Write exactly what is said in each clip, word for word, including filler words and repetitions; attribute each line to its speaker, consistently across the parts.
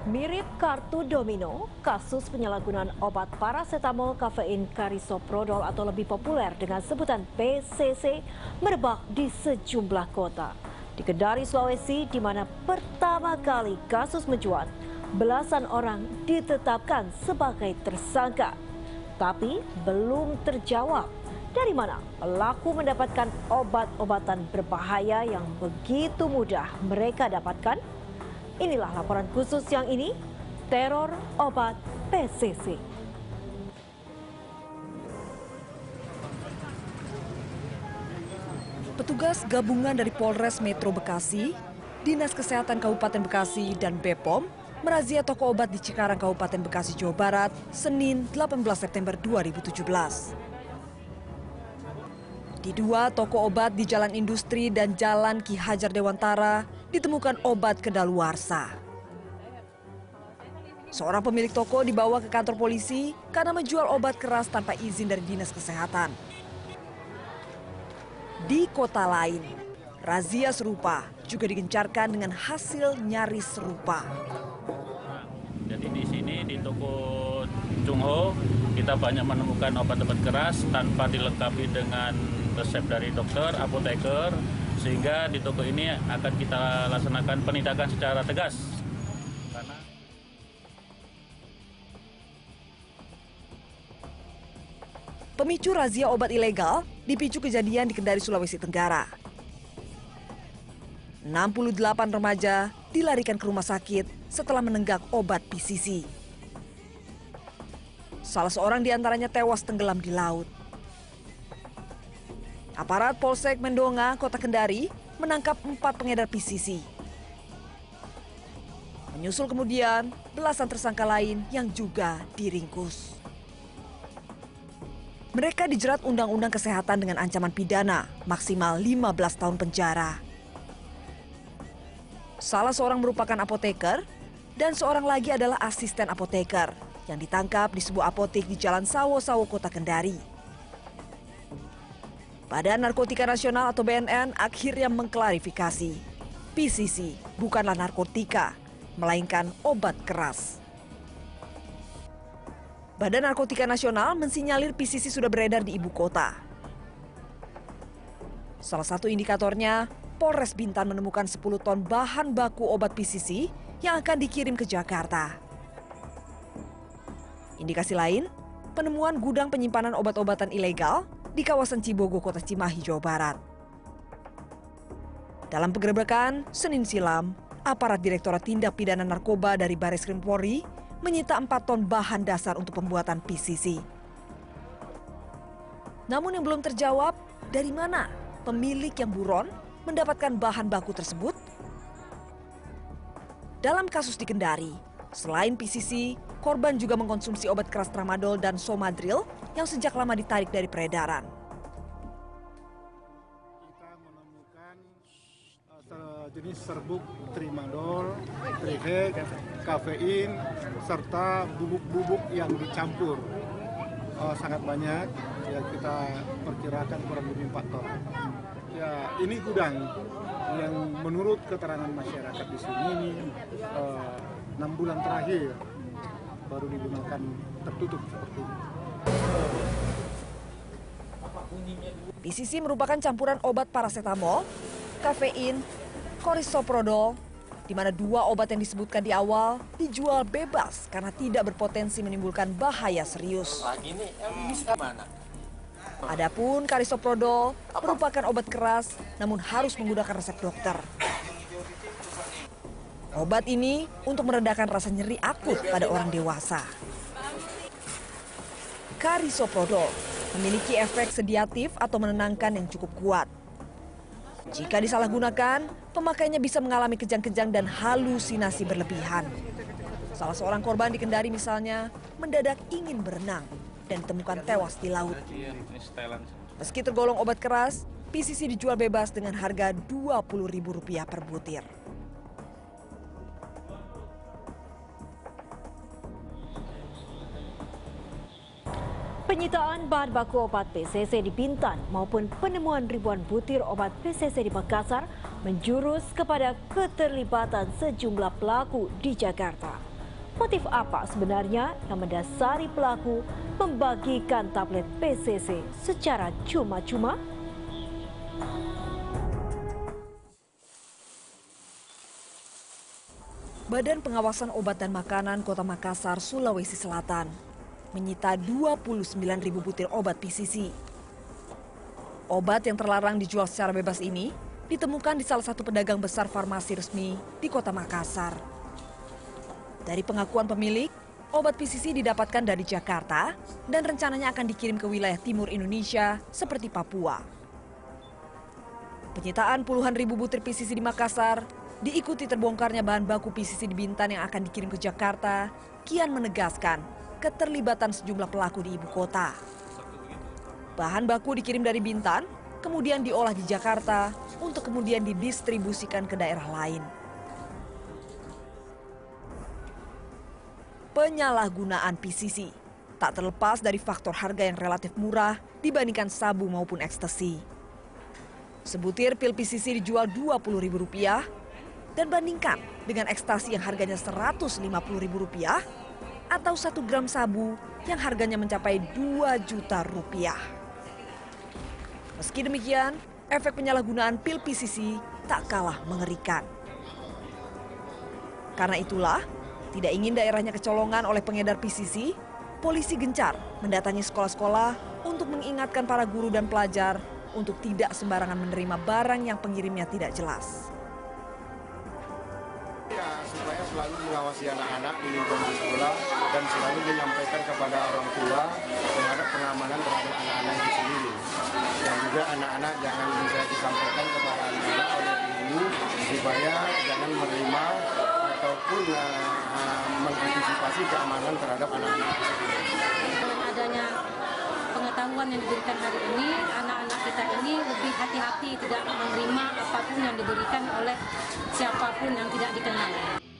Speaker 1: Mirip kartu domino, kasus penyalahgunaan obat parasetamol kafein karisoprodol atau lebih populer dengan sebutan P C C merebak di sejumlah kota. Di Kendari, Sulawesi, di mana pertama kali kasus mencuat, belasan orang ditetapkan sebagai tersangka. Tapi belum terjawab dari mana pelaku mendapatkan obat-obatan berbahaya yang begitu mudah mereka dapatkan. Inilah laporan khusus yang ini, teror obat P C C.
Speaker 2: Petugas gabungan dari Polres Metro Bekasi, Dinas Kesehatan Kabupaten Bekasi, dan B P O M merazia toko obat di Cikarang, Kabupaten Bekasi, Jawa Barat, Senin delapan belas September dua ribu tujuh belas. Di dua toko obat di Jalan Industri dan Jalan Ki Hajar Dewantara ditemukan obat kedaluarsa. Seorang pemilik toko dibawa ke kantor polisi karena menjual obat keras tanpa izin dari Dinas Kesehatan. Di kota lain, razia serupa juga digencarkan dengan hasil nyaris serupa.
Speaker 3: Jadi di sini di toko Chungho kita banyak menemukan obat-obat keras tanpa dilengkapi dengan resep dari dokter, apoteker, sehingga di toko ini akan kita laksanakan penindakan secara tegas. Karena
Speaker 2: Pemicu razia obat ilegal dipicu kejadian di Kendari, Sulawesi Tenggara. enam puluh delapan remaja dilarikan ke rumah sakit setelah menenggak obat P C C. Salah seorang diantaranya tewas tenggelam di laut. Aparat Polsek Mendonga, Kota Kendari, menangkap empat pengedar P C C. Menyusul kemudian belasan tersangka lain yang juga diringkus. Mereka dijerat Undang-Undang Kesehatan dengan ancaman pidana maksimal lima belas tahun penjara. Salah seorang merupakan apoteker dan seorang lagi adalah asisten apoteker yang ditangkap di sebuah apotek di Jalan Sawo-Sawo, Kota Kendari. Badan Narkotika Nasional atau B N N akhirnya mengklarifikasi, P C C bukanlah narkotika, melainkan obat keras. Badan Narkotika Nasional mensinyalir P C C sudah beredar di ibu kota. Salah satu indikatornya, Polres Bintan menemukan sepuluh ton bahan baku obat P C C yang akan dikirim ke Jakarta. Indikasi lain, penemuan gudang penyimpanan obat-obatan ilegal di kawasan Cibogo, Kota Cimahi, Jawa Barat. Dalam penggerebekan Senin silam, aparat Direktorat Tindak Pidana Narkoba dari Bareskrim Polri menyita empat ton bahan dasar untuk pembuatan P C C. Namun yang belum terjawab, dari mana pemilik yang buron mendapatkan bahan baku tersebut? Dalam kasus di Kendari, selain P C C, korban juga mengkonsumsi obat keras tramadol dan somadril yang sejak lama ditarik dari peredaran.
Speaker 4: Kita menemukan uh, jenis serbuk tramadol, trihek, kafein, serta bubuk-bubuk yang dicampur. Uh, sangat banyak, ya kita perkirakan kurang lebih empat ton. Ya, ini gudang yang menurut keterangan masyarakat di sini uh, enam bulan terakhir baru digunakan tertutup seperti ini.
Speaker 2: P C C merupakan campuran obat parasetamol, kafein, karisoprodol, di mana dua obat yang disebutkan di awal dijual bebas karena tidak berpotensi menimbulkan bahaya serius. Adapun karisoprodol merupakan obat keras namun harus menggunakan resep dokter. Obat ini untuk meredakan rasa nyeri akut pada orang dewasa. Karisoprodol memiliki efek sedatif atau menenangkan yang cukup kuat. Jika disalahgunakan, pemakainya bisa mengalami kejang-kejang dan halusinasi berlebihan. Salah seorang korban di Kendari misalnya mendadak ingin berenang dan ditemukan tewas di laut. Meski tergolong obat keras, P C C dijual bebas dengan harga dua puluh ribu rupiah per butir.
Speaker 1: Penyitaan bahan baku obat P C C di Bintan maupun penemuan ribuan butir obat P C C di Makassar menjurus kepada keterlibatan sejumlah pelaku di Jakarta. Motif apa sebenarnya yang mendasari pelaku membagikan tablet P C C secara cuma-cuma?
Speaker 2: Badan Pengawasan Obat dan Makanan Kota Makassar, Sulawesi Selatan menyita dua puluh sembilan ribu butir obat P C C. Obat yang terlarang dijual secara bebas ini ditemukan di salah satu pedagang besar farmasi resmi di Kota Makassar. Dari pengakuan pemilik, obat P C C didapatkan dari Jakarta dan rencananya akan dikirim ke wilayah timur Indonesia seperti Papua. Penyitaan puluhan ribu butir P C C di Makassar diikuti terbongkarnya bahan baku P C C di Bintan yang akan dikirim ke Jakarta, kian menegaskan keterlibatan sejumlah pelaku di ibu kota. Bahan baku dikirim dari Bintan, kemudian diolah di Jakarta untuk kemudian didistribusikan ke daerah lain. Penyalahgunaan P C C tak terlepas dari faktor harga yang relatif murah dibandingkan sabu maupun ekstasi. Sebutir pil P C C dijual dua puluh ribu rupiah, dan bandingkan dengan ekstasi yang harganya seratus lima puluh ribu rupiah atau satu gram sabu yang harganya mencapai dua juta rupiah. Meski demikian, efek penyalahgunaan pil P C C tak kalah mengerikan. Karena itulah, tidak ingin daerahnya kecolongan oleh pengedar P C C, polisi gencar mendatangi sekolah-sekolah untuk mengingatkan para guru dan pelajar untuk tidak sembarangan menerima barang yang pengirimnya tidak jelas.
Speaker 5: Ya, supaya selalu mengawasi anak-anak di lingkungan sekolah dan selalu menyampaikan kepada orang tua terhadap pengamanan terhadap anak-anak itu sendiri. Dan juga anak-anak jangan bisa disampaikan kepada anak-anak oleh ibu supaya jangan menerima ataupun uh, mengantisipasi keamanan terhadap anak-anak itu sendiri.
Speaker 6: Dengan adanya pengetahuan yang diberikan hari ini, anak-anak kita ini lebih hati-hati tidak menerima apapun yang diberikan oleh siapapun yang tidak dikenal.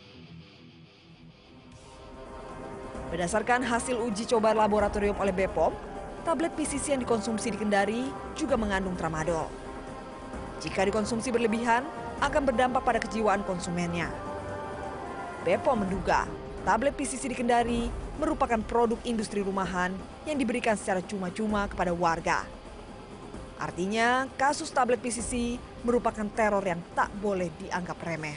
Speaker 2: Berdasarkan hasil uji coba laboratorium oleh B P O M, tablet P C C yang dikonsumsi di Kendari juga mengandung tramadol. Jika dikonsumsi berlebihan, akan berdampak pada kejiwaan konsumennya. B P O M menduga tablet P C C di Kendari merupakan produk industri rumahan yang diberikan secara cuma-cuma kepada warga. Artinya, kasus tablet P C C merupakan teror yang tak boleh dianggap remeh.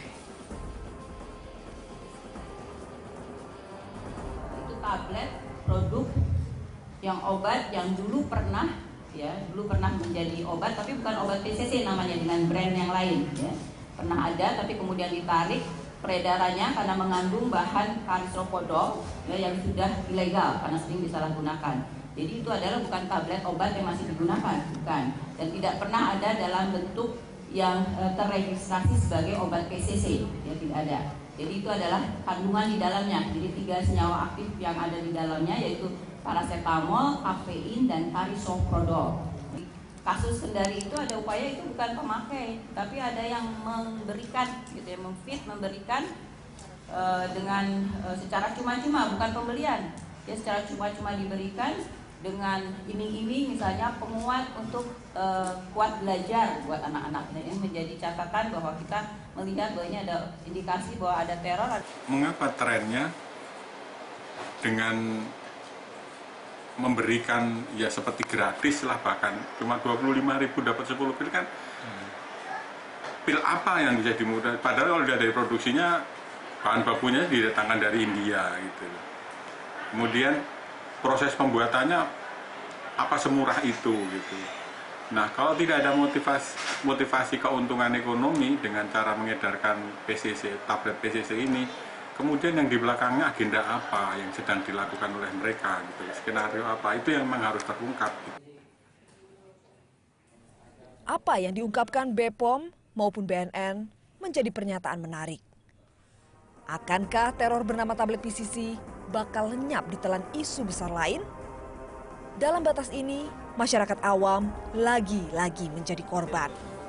Speaker 7: Itu tablet produk yang obat yang dulu pernah ya, dulu pernah menjadi obat tapi bukan obat P C C namanya, dengan brand yang lain ya. Pernah ada tapi kemudian ditarik peredarannya karena mengandung bahan karisoprodol ya, yang sudah ilegal karena sering disalahgunakan. Jadi itu adalah bukan tablet obat yang masih digunakan, bukan. Dan tidak pernah ada dalam bentuk yang e, terregistrasi sebagai obat P C C, ya tidak ada. Jadi itu adalah kandungan di dalamnya. Jadi tiga senyawa aktif yang ada di dalamnya yaitu paracetamol, kafein, dan karisoprodol. Kasus Kendari itu ada upaya itu bukan pemakai, tapi ada yang memberikan, gitu ya, memfit, memberikan e, dengan e, secara cuma-cuma, bukan pembelian. Ya, secara cuma-cuma diberikan dengan iming-iming, misalnya penguat untuk e, kuat belajar buat anak-anak. Dan ini menjadi catatan bahwa kita melihat bahwa ini ada indikasi bahwa ada teror.
Speaker 8: Mengapa trennya dengan memberikan ya seperti gratis lah, bahkan cuma dua puluh lima ribu dapat sepuluh pil kan, hmm. pil apa yang bisa dimudah, padahal kalau dari produksinya bahan bakunya didatangkan dari India gitu. Kemudian proses pembuatannya apa semurah itu gitu. Nah, kalau tidak ada motivasi motivasi keuntungan ekonomi dengan cara mengedarkan P C C, tablet P C C ini, kemudian yang di belakangnya agenda apa yang sedang dilakukan oleh mereka gitu, skenario apa, itu yang memang harus terungkap gitu.
Speaker 2: Apa yang diungkapkan B P O M maupun B N N menjadi pernyataan menarik. Akankah teror bernama tablet P C C bakal lenyap ditelan isu besar lain? Dalam batas ini, masyarakat awam lagi-lagi menjadi korban.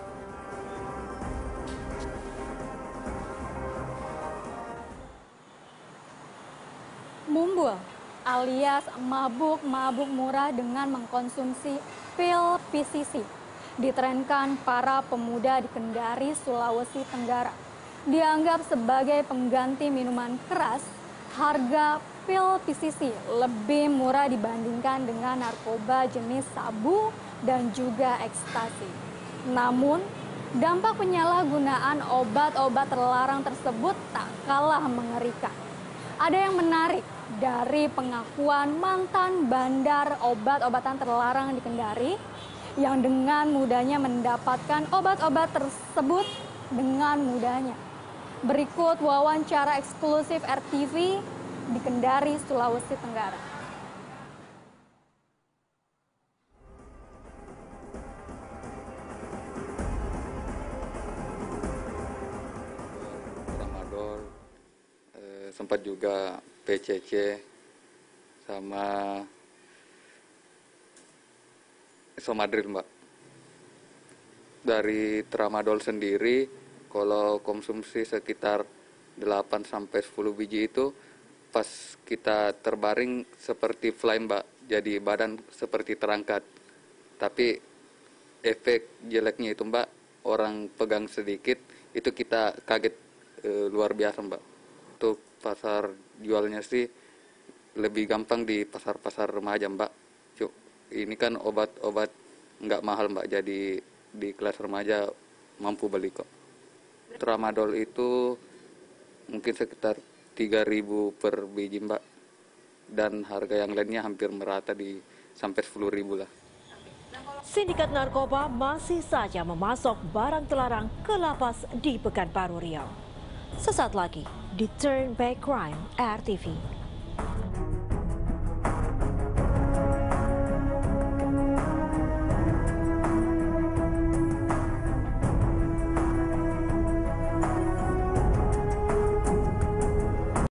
Speaker 9: Mumbul alias mabuk-mabuk murah dengan mengkonsumsi pil P C C ditrenkan para pemuda di Kendari, Sulawesi Tenggara. Dianggap sebagai pengganti minuman keras harga pil P C C lebih murah dibandingkan dengan narkoba jenis sabu dan juga ekstasi. Namun, dampak penyalahgunaan obat-obat terlarang tersebut tak kalah mengerikan. Ada yang menarik dari pengakuan mantan bandar obat-obatan terlarang di Kendari yang dengan mudahnya mendapatkan obat-obat tersebut dengan mudahnya. Berikut wawancara eksklusif R T V di Kendari, Sulawesi Tenggara.
Speaker 10: Tramadol, eh, sempat juga P C C sama Somadril, Mbak. Dari tramadol sendiri, kalau konsumsi sekitar delapan sampai sepuluh biji itu, pas kita terbaring seperti fly, Mbak. Jadi badan seperti terangkat. Tapi efek jeleknya itu, Mbak, orang pegang sedikit, itu kita kaget e, luar biasa, Mbak. Untuk pasar jualnya sih lebih gampang di pasar-pasar remaja, Mbak. Cuk, ini kan obat-obat nggak mahal, Mbak. Jadi di kelas remaja mampu beli kok. Tramadol itu mungkin sekitar tiga ribu per biji, Mbak. Dan harga yang lainnya hampir merata di sampai sepuluh ribu lah.
Speaker 1: Sindikat narkoba masih saja memasok barang terlarang ke lapas di Pekanbaru Riau. Sesaat lagi di Turn Back Crime R T V.